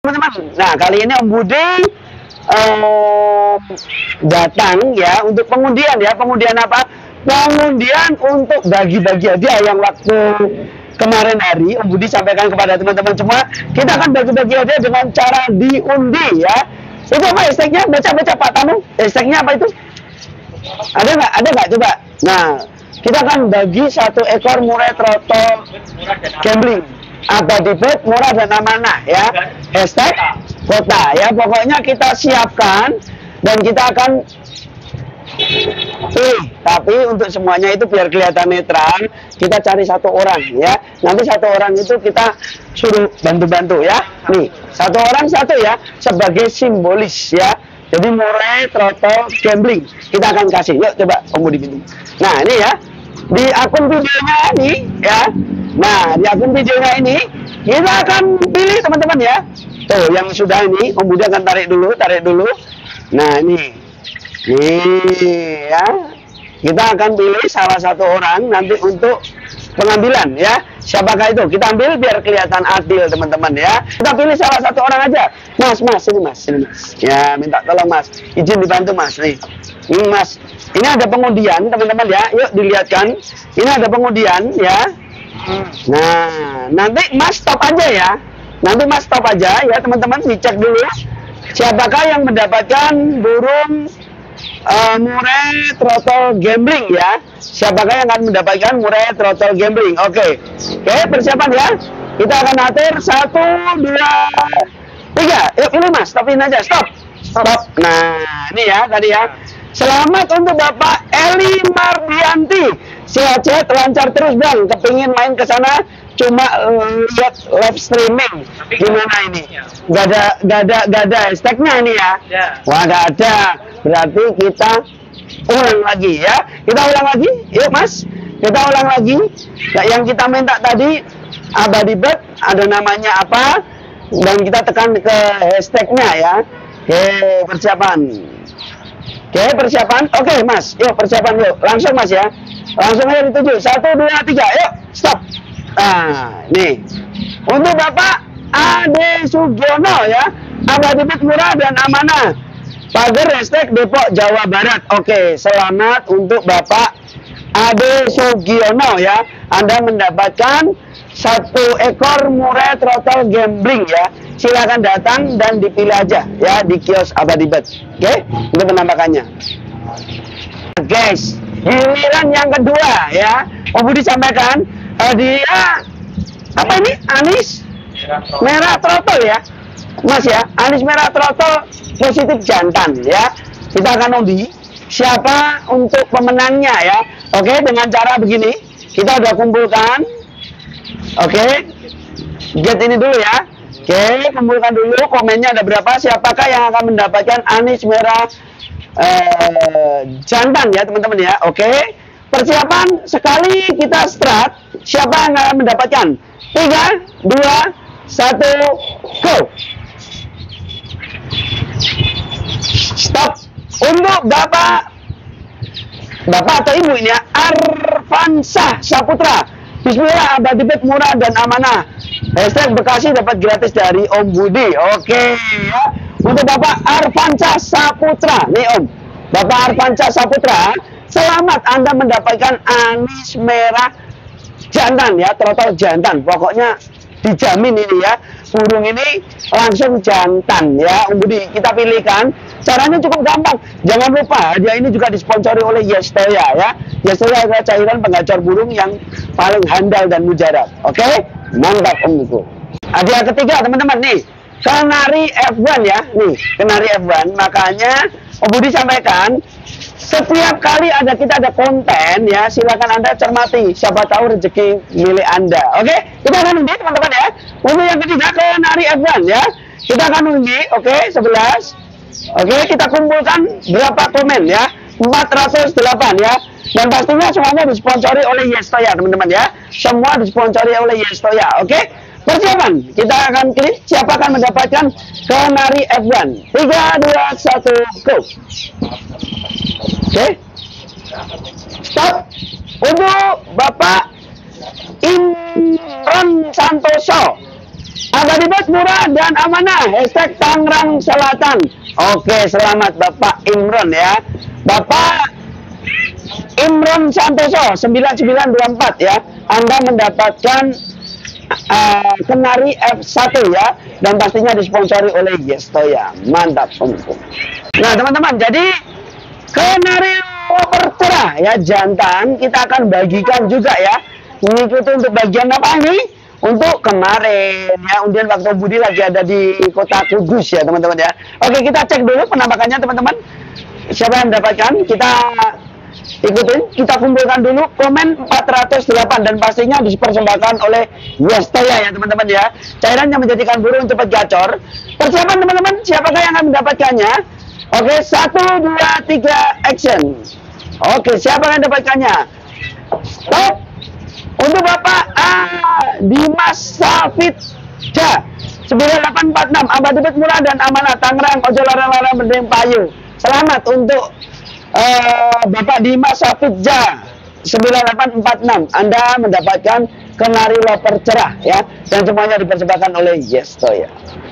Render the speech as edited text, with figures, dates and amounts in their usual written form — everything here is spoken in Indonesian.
teman-teman. Nah, kali ini Om Budi datang ya untuk pengundian ya. Pengundian apa? Pengundian untuk bagi-bagi hadiah yang waktu kemarin hari Om Budi sampaikan kepada teman-teman semua. Kita akan bagi-bagi hadiah dengan cara diundi ya. Itu apa hashtagnya? Baca-baca Pak Tamu. Hashtagnya apa itu? Ada nggak? Ada nggak? Coba. Nah, kita akan bagi 1 ekor murai trotol gambling abadi bet, murah dan amanah ya. Hashtag kota ya. Pokoknya kita siapkan dan kita akan tapi untuk semuanya itu biar kelihatan netral, kita cari 1 orang ya. Nanti 1 orang itu kita suruh bantu-bantu ya. Nih, 1 orang 1 ya, sebagai simbolis ya. Jadi murai trotol gambling kita akan kasih. Yuk coba Om Budi pintu. Nah ini ya, di akun videonya ini ya. Nah di akun videonya ini kita akan pilih teman-teman ya. Tuh yang sudah ini Om Budi akan tarik dulu. Nah ini ya, kita akan pilih salah 1 orang nanti untuk pengambilan ya. Siapakah itu? Kita ambil biar kelihatan adil teman-teman ya. Kita pilih salah 1 orang aja. Mas, sini mas. Ya, minta tolong mas. Izin dibantu mas. Nih, ini mas. Ini ada pengundian teman-teman ya. Yuk dilihatkan. Ini ada pengundian ya. Nah, nanti mas stop aja ya. Nanti mas stop aja ya teman-teman. Dicek dulu. Siapakah yang mendapatkan burung murai trotol gambling ya. Siapakah yang akan mendapatkan murai trotol gambling? Oke, persiapan ya. Kita akan atur 1, 2, 3. Yuk pilih mas, stopin aja, stop. Nah ini ya tadi ya. Selamat untuk Bapak Eli Mardianti. Sehat-sehat, lancar terus bang. Kepingin main ke sana, cuma lihat live streaming. Gimana ini? Gak ada hashtagnya ini ya. Wah gak ada. Berarti kita ulang lagi ya. Kita ulang lagi. Yuk mas. Kita ulang lagi. Nah, yang kita minta tadi abadi bet, ada namanya apa? Dan kita tekan ke hashtagnya ya. Oke, persiapan. Oke mas. Yuk persiapan yuk. Langsung mas ya. Langsung aja dituju. 1, 2, 3. Yuk stop. Nah nih. Untuk Bapak Ade Sugiono ya. Abadi bet murah dan amanah. Pagar hashtag Depok Jawa Barat. Oke, selamat untuk Bapak Ade Sugiono ya. Anda mendapatkan 1 ekor murai trotol gambling ya. Silakan datang dan dipilih aja ya di kios abadi bet. Oke, untuk penampakannya. Guys, giliran yang kedua ya. Om Budi sampaikan dia apa ini? Anis merah trotol ya. Mas ya, anis merah trotol positif jantan ya. Kita akan undi siapa untuk pemenangnya ya. Oke, dengan cara begini. Kita udah kumpulkan. Oke. Get ini dulu ya. Oke, kumpulkan dulu komennya ada berapa. Siapakah yang akan mendapatkan anis merah jantan ya teman-teman ya. Oke. Persiapan sekali kita start. Siapa yang akan mendapatkan? 3, 2, 1, go. Stop. Untuk Bapak atau Ibu ini ya, Arfansah Saputra. Bismillah, abadi bet murah dan amanah. Hashtag Bekasi dapat gratis dari Om Budi. Oke ya. Untuk Bapak Arfansah Saputra. Nih Om, Bapak Arfansah Saputra, selamat Anda mendapatkan anis merah jantan ya, trotol jantan. Pokoknya dijamin ini ya. Burung ini langsung jantan ya. Om Budi kita pilihkan. Caranya cukup gampang. Jangan lupa dia ini juga disponsori oleh Yestoya ya. Yestoya adalah cairan penggacor burung yang paling handal dan mujarab. Oke, mantap Om itu. Hadiah ketiga teman-teman nih, Kenari F1 ya. Nih Kenari F1. Makanya Om Budi sampaikan setiap kali kita ada konten ya, silakan Anda cermati. Siapa tahu rezeki milik Anda. Oke, kita akan undi teman-teman ya. Untuk yang ketiga Kenari F1 ya. Kita akan undi. Oke, 11. Oke, kita kumpulkan berapa komen ya? 408 ya. Dan pastinya semuanya disponsori oleh Yestoya teman-teman ya. Semua disponsori oleh Yestoya. Oke, persiapan. Kita akan klik siapa akan mendapatkan Kenari F1. 3, 2, 1, go. Oke, stop. Untuk Bapak Imron Santoso. Abadi Bet murah dan amanah. Hashtag Tangerang Selatan. Oke, selamat Bapak Imron ya. Bapak Imron Santoso 9924 ya. Anda mendapatkan Kenari F1 ya, dan pastinya disponsori oleh Yestoya. Mantap Om. Nah teman-teman, jadi Kenari Loper cerah ya jantan kita akan bagikan juga ya. Mengikuti untuk bagian apa ini? Untuk kemarin ya, undian waktu Budi lagi ada di Kota Kudus ya teman-teman ya. Oke, kita cek dulu penampakannya teman-teman. Siapa yang mendapatkan? Kita ikutin, kita kumpulkan dulu komen 408 dan pastinya dipersembahkan oleh Yestoya ya teman-teman ya. Cairan yang menjadikan burung cepat gacor. Persiapan teman-teman, siapakah yang akan mendapatkannya? Oke, 1, 2, 3, action. Oke, siapa yang mendapatkannya? Stop. Untuk Bapak Dimas Safitja 9846 Abadi Bet murah dan amanah Tangerang, ojo larang-larang berdeng payu. Selamat untuk Bapak Dimas Safitja 9846. Anda mendapatkan Kenari Loper cerah ya, dan semuanya dipersembahkan oleh Yestoya.